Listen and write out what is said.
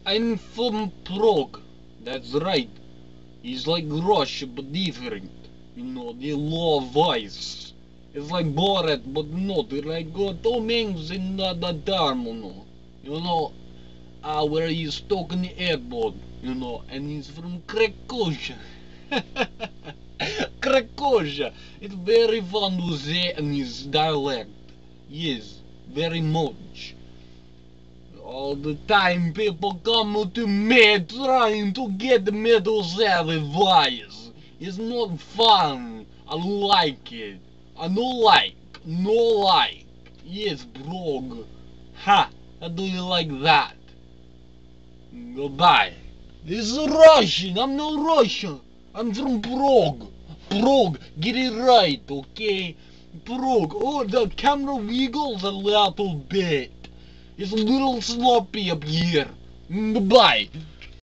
I'm from Prague. That's right. It's like Russia, but different. You know, they love vice. It's like Borat, but not. Like Tom Hanks in the terminal. You know, where he's stuck in the airport. You know, and he's from Krakow. Krakow. It's very fun to say in his dialect. Yes, very much. All the time people come to me trying to get me to sell advice. It's not fun. I like it. I no like. No like. Yes, Brog. Ha! How do you like that? Goodbye. This is Russian. I'm not Russian. I'm from Prague. Prague. Get it right, okay? Prague. Oh, the camera wiggles a little bit. It's a little sloppy up here. Goodbye.